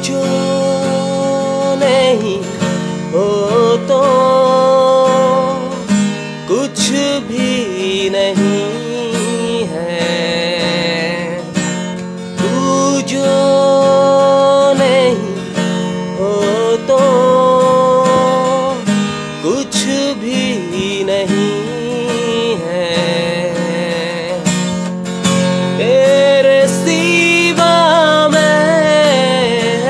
जो नहीं हो तो कुछ भी नहीं है। तू जो नहीं हो तो कुछ भी नहीं है। तेरे सिवा मैं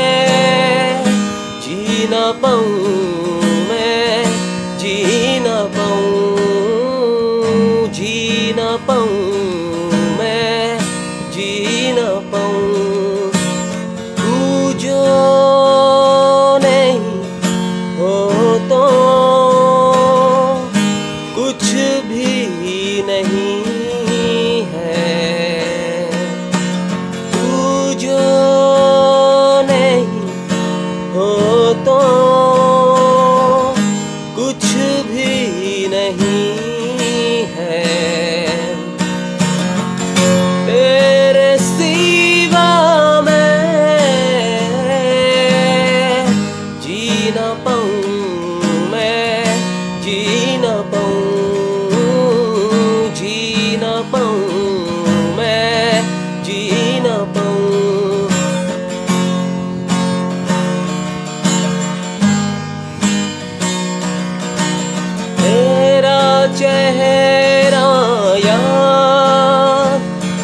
जी ना पाऊँ, मैं जी ना पाऊँ, जी ना पाऊँ, मैं जी ना पाऊँ। तू जो नहीं हो तो कुछ भी नहीं है। तू जो नहीं हो तो कुछ भी नहीं है। तेरे सिवा मैं जी ना पाऊँ, मैं जी ना पाऊँ, जी ना पाऊँ, मैं जी ना पाऊँ। तेरा चेहरा याद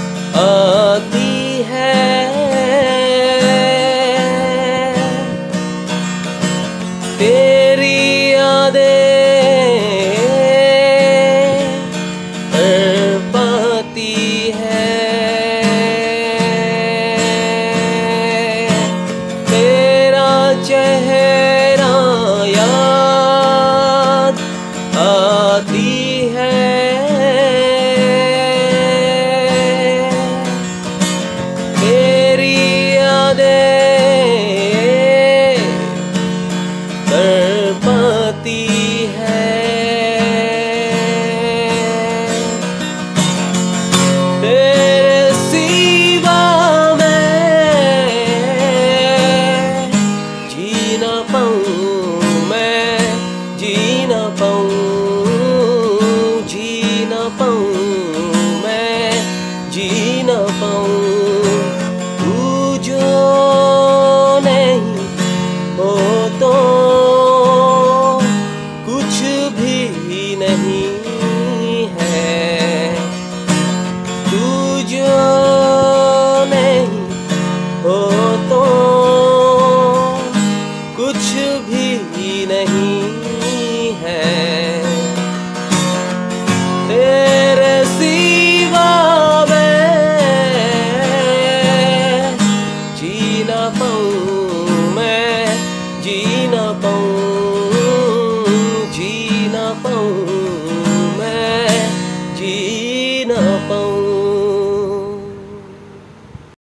आती है, तेरी यादें पाती है। तेरा चेहरा याद आती है, तेरी यादें